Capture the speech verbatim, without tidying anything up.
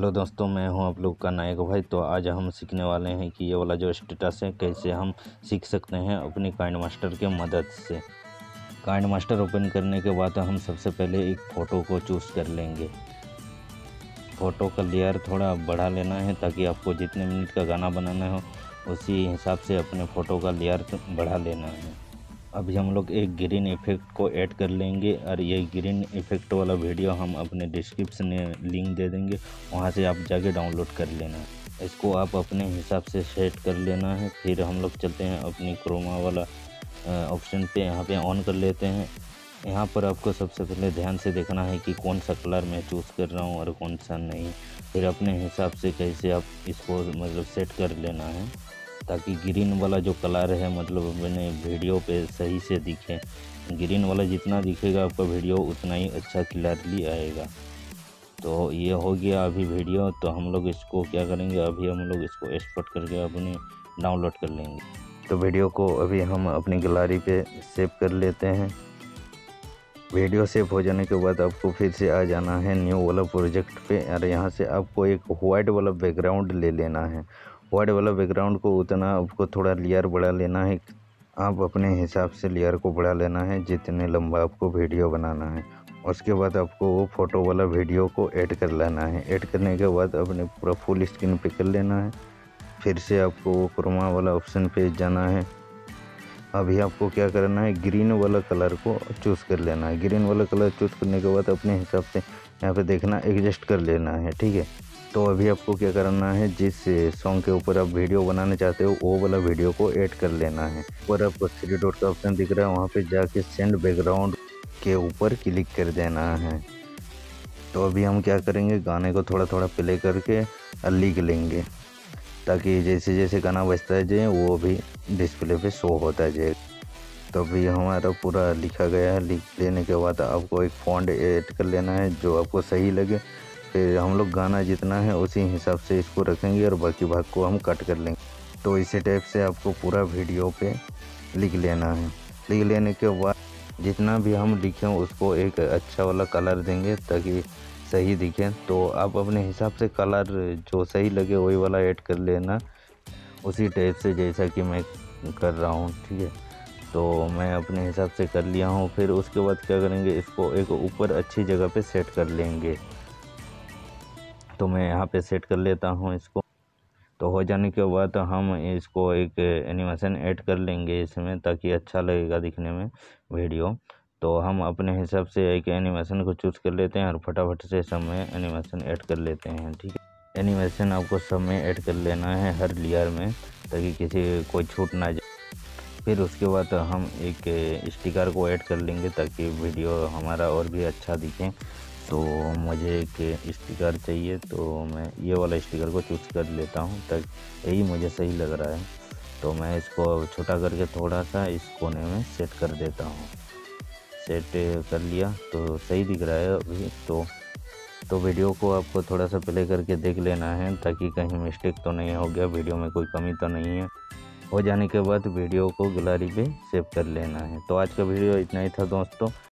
Hello दोस्तों, मैं हूं आप लोग का नायक भाई। तो आज हम सीखने वाले हैं कि ये वाला जो स्टेटस है कैसे हम सीख सकते हैं अपनी काइनमास्टर के मदद से। काइनमास्टर ओपन करने के बाद हम सबसे पहले एक फ़ोटो को चूज़ कर लेंगे। फ़ोटो का लेयर थोड़ा बढ़ा लेना है ताकि आपको जितने मिनट का गाना बनाना हो उसी हिसाब से अपने फ़ोटो का लेयर बढ़ा लेना है। अभी हम लोग एक ग्रीन इफेक्ट को ऐड कर लेंगे और ये ग्रीन इफेक्ट वाला वीडियो हम अपने डिस्क्रिप्शन में लिंक दे देंगे, वहाँ से आप जाके डाउनलोड कर लेना। इसको आप अपने हिसाब से सेट कर लेना है। फिर हम लोग चलते हैं अपनी क्रोमा वाला ऑप्शन पे, यहाँ पे ऑन कर लेते हैं। यहाँ पर आपको सबसे पहले ध्यान से देखना है कि कौन सा कलर मैं चूज़ कर रहा हूँ और कौन सा नहीं। फिर अपने हिसाब से कैसे आप इसको मतलब सेट कर लेना है ताकि ग्रीन वाला जो कलर है मतलब मैंने वीडियो पे सही से दिखे। ग्रीन वाला जितना दिखेगा आपका वीडियो उतना ही अच्छा क्लियरली आएगा। तो ये हो गया अभी वीडियो। तो हम लोग इसको क्या करेंगे, अभी हम लोग इसको एक्सपोर्ट करके अपनी डाउनलोड कर लेंगे। तो वीडियो को अभी हम अपनी गैलरी पे सेव कर लेते हैं। वीडियो सेव हो जाने के बाद आपको फिर से आ जाना है न्यू वाला प्रोजेक्ट पे और यहाँ से आपको एक वाइट वाला बैकग्राउंड ले लेना है। वाइट वाला बैकग्राउंड को उतना आपको थोड़ा लेयर बढ़ा लेना है। आप अपने हिसाब से लेयर को बढ़ा लेना है जितने लंबा आपको वीडियो बनाना है। उसके बाद आपको वो फ़ोटो वाला वीडियो को ऐड कर लेना है। ऐड करने के बाद अपने पूरा फुल स्क्रीन पे कर लेना है। फिर से आपको वो क्रोमा वाला ऑप्शन पे जाना है। अभी आपको क्या करना है, ग्रीन वाला कलर को चूज़ कर लेना है। ग्रीन वाला कलर चूज़ करने के बाद अपने हिसाब से यहाँ पे देखना एडजस्ट कर लेना है, ठीक है। तो अभी आपको क्या करना है, जिस सॉन्ग के ऊपर आप वीडियो बनाना चाहते हो वो वाला वीडियो को ऐड कर लेना है। ऊपर आपको थ्री डॉट का ऑप्शन दिख रहा है, वहाँ पे जाके सेंड बैकग्राउंड के ऊपर क्लिक कर देना है। तो अभी हम क्या करेंगे, गाने को थोड़ा थोड़ा प्ले करके लिख लेंगे ताकि जैसे जैसे गाना बजता जाए वो भी डिस्प्ले पे शो होता जाए। तो अभी हमारा पूरा लिखा गया है। लिख लेने के बाद आपको एक फॉन्ट ऐड कर लेना है जो आपको सही लगे। फिर हम लोग गाना जितना है उसी हिसाब से इसको रखेंगे और बाकी भाग को हम कट कर लेंगे। तो इसी टाइप से आपको पूरा वीडियो पे लिख लेना है। लिख लेने के बाद जितना भी हम लिखें उसको एक अच्छा वाला कलर देंगे ताकि सही दिखे। तो आप अपने हिसाब से कलर जो सही लगे वही वाला ऐड कर लेना, उसी टाइप से जैसा कि मैं कर रहा हूँ, ठीक है। तो मैं अपने हिसाब से कर लिया हूँ। फिर उसके बाद क्या करेंगे, इसको एक ऊपर अच्छी जगह पे सेट कर लेंगे। तो मैं यहाँ पे सेट कर लेता हूँ इसको। तो हो जाने के बाद हम इसको एक एनिमेशन ऐड कर लेंगे इसमें ताकि अच्छा लगेगा दिखने में वीडियो। तो हम अपने हिसाब से एक एनिमेशन को चूज़ कर लेते हैं और फटाफट से सब में एनिमेशन ऐड कर लेते हैं, ठीक है। एनिमेशन आपको सब में ऐड कर लेना है हर लेयर में ताकि किसी कोई छूट ना जाए। फिर उसके बाद हम एक स्टिकर को ऐड कर लेंगे ताकि वीडियो हमारा और भी अच्छा दिखे। तो मुझे एक स्टिकर चाहिए तो मैं ये वाला स्टिकर को चूज़ कर लेता हूँ ताकि यही मुझे सही लग रहा है। तो मैं इसको छोटा करके थोड़ा सा इस कोने में सेट कर देता हूँ। सेट कर लिया तो सही दिख रहा है अभी। तो तो वीडियो को आपको थोड़ा सा प्ले करके देख लेना है ताकि कहीं मिस्टेक तो नहीं हो गया, वीडियो में कोई कमी तो नहीं है। हो जाने के बाद वीडियो को गैलरी पे सेव कर लेना है। तो आज का वीडियो इतना ही था दोस्तों।